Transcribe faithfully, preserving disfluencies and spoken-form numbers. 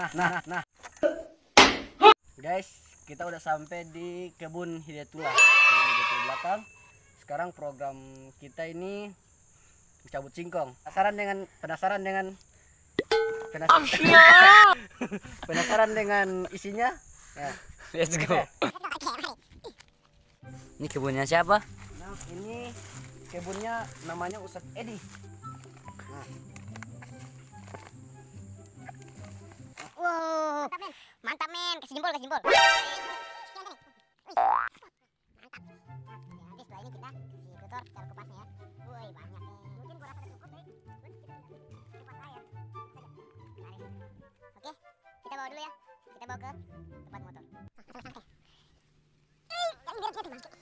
Nah, nah, nah. Guys, kita udah sampai di kebun Hidayatullah. Kebun Hidayatullah belakang. Sekarang program kita ini mencabut singkong. Penasaran dengan penasaran dengan penasaran, penasaran dengan isinya? Ya, Let's go. Ini kebunnya siapa? nah, ini kebunnya namanya Ustadz Edi. Nah. Wow, mantap men, kasih jempol, kasih jempol. Mantap. Nanti setelah ini kita kasih tutor cara kupasnya ya. Woi, banyak nih. Mungkin gua rasa cukup nih. Kupas air. Oke, kita bawa dulu ya. Kita bawa ke tempat motor. Santai-santai. Eh, jangan biar dia dimasukin.